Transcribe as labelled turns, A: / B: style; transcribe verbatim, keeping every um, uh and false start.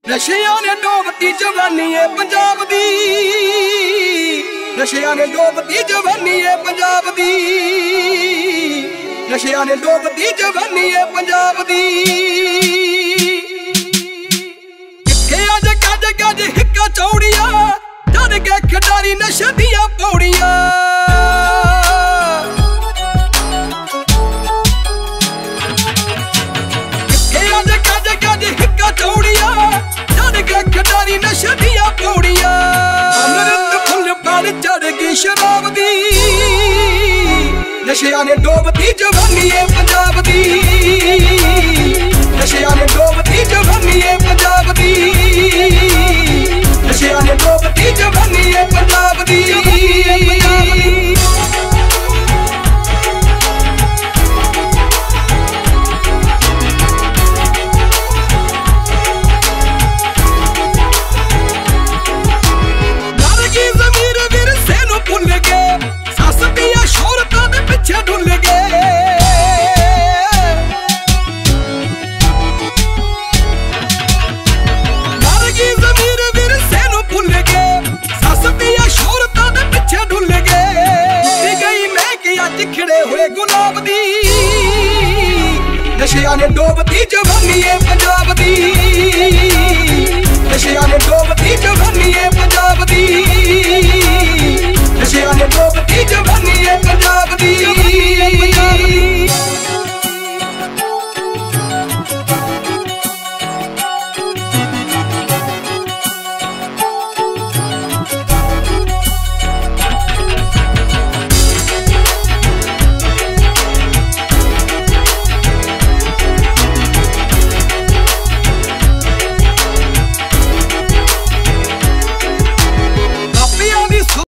A: नशियां ने डोबती जवानी है पंजाब दी, नशियां ने डोबती जवानी है पंजाब दी, नशियां ने डोबती जवानी है पंजाब दी। किथे अज गज गज हिक्का चौड़िया चढ़ के खिडारी नशे दियां पौड़ियां। किथे अज गज गज हिक्का चौड़िया चढ़ के खिडारी नशे दियां पौड़ियां। अमृत फुल पर चढ़ गई शराब दी, नशियां ने डोबती जवानी है पंजाब दी, नशियां ने डोबती जवानी है पंजाब दी, नशियां ने डोबती जवानी है पंजाब दी। खिड़े हुए गुलाब दी, नशियां ने डोबती जवानी है पंजाब दी।